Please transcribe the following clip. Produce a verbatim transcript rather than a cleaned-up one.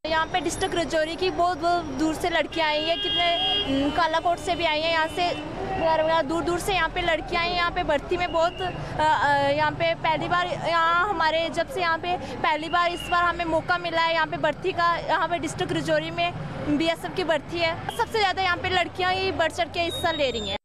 यहाँ पे डिस्ट्रिक्ट राजौरी की बहुत बहुत दूर से लड़कियाँ आई हैं, कितने कालाकोट से भी आई हैं, यहाँ से वगैरह दूर दूर से यहाँ पे लड़कियाँ आई हैं। यहाँ पे भर्ती में बहुत यहाँ पे पहली बार यहाँ हमारे जब से यहाँ पे पहली बार इस बार हमें मौका मिला है यहाँ पे भर्ती का। यहाँ पे डिस्ट्रिक्ट राजौरी में बीएसएफ की भर्ती है। सबसे ज़्यादा यहाँ पे लड़कियाँ ही बढ़ चढ़ के हिस्सा ले रही हैं।